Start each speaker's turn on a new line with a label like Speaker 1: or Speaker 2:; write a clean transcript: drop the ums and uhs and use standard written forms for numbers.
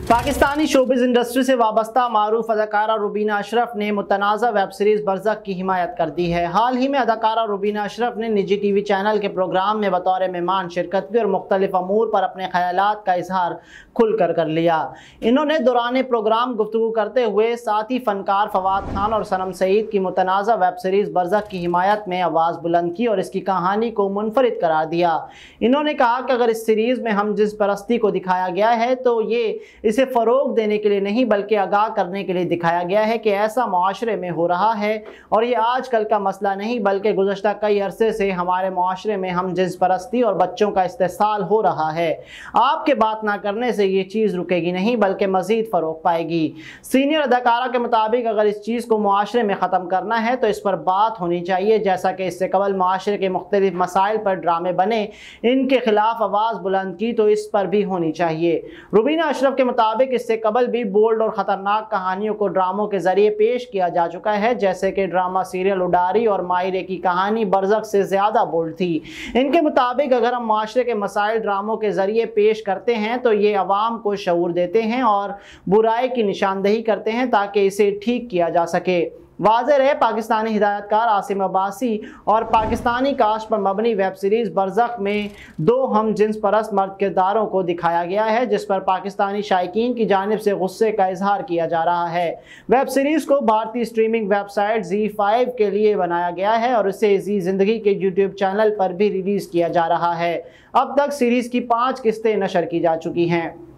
Speaker 1: Pakistani showbiz industry से वाबस्ता मारूफ अदाकारा रुबीना अशरफ ने मुतनाज़ा वेब सीरीज़ बरज़ख की हिमायत कर दी है। हाल ही में अदाकारा रुबीना अशरफ ने निजी टीवी चैनल के प्रोग्राम में बतौर मेहमान शिरकत की और मुख्तलिफ अमूर पर अपने ख्यालात का इजहार खुलकर कर लिया। इन्होंने दौरान प्रोग्राम गुफ्तगू करते हुए साथी फ़नकार फवाद खान और सनम सईद की मुतनाज़ा वेब सीरीज़ बरज़ख की हिमायत में आवाज़ बुलंद की और इसकी कहानी को मुनफरिद करार दिया। इन्होंने कहा कि अगर इस सीरीज़ में हम जिस परस्ती को दिखाया गया है तो ये इसे फ़रोग देने के लिए नहीं बल्कि आगाह करने के लिए दिखाया गया है कि ऐसा मुआशरे में हो रहा है और ये आजकल का मसला नहीं बल्कि गुज़श्ता कई अरसे से हमारे मुआशरे में हम जिस परस्ती और बच्चों का इस्तेसाल हो रहा है। आपके बात ना करने से ये चीज़ रुकेगी नहीं बल्कि मज़ीद फ़रोग पाएगी। सीनियर अदाकारा के मुताबिक अगर इस चीज़ को मुआशरे में ख़त्म करना है तो इस पर बात होनी चाहिए। जैसा कि इससे कबल मुआशरे के मुख्तलिफ मसाइल पर ड्रामे बने, इनके खिलाफ आवाज़ बुलंद की तो इस पर भी होनी चाहिए। रुबीना अशरफ के मुताबिक इससे कबल भी बोल्ड और ख़तरनाक कहानियों को ड्रामों के ज़रिए पेश किया जा चुका है, जैसे कि ड्रामा सीरियल उडारी और मायरे की कहानी बरज़ख से ज़्यादा बोल्ड थी। इनके मुताबिक अगर हम माशरे के मसाइल ड्रामों के ज़रिए पेश करते हैं तो ये अवाम को शऊर देते हैं और बुराई की निशानदही करते हैं ताकि इसे ठीक किया जा सके। वाज़ेह रहे, पाकिस्तानी हिदायतकार आसिम अब्बासी और पाकिस्तानी कास्ट पर मबनी वेब सीरीज़ बरज़ख में दो हम जिन्स परस्त मर्द किरदारों को दिखाया गया है, जिस पर पाकिस्तानी शायकीन की जानिब से गुस्से का इजहार किया जा रहा है। वेब सीरीज़ को भारतीय स्ट्रीमिंग वेबसाइट ZEE5 के लिए बनाया गया है और इसे जी ज़िंदगी के यूट्यूब चैनल पर भी रिलीज़ किया जा रहा है। अब तक सीरीज़ की 5 किस्तें नशर की जा चुकी हैं।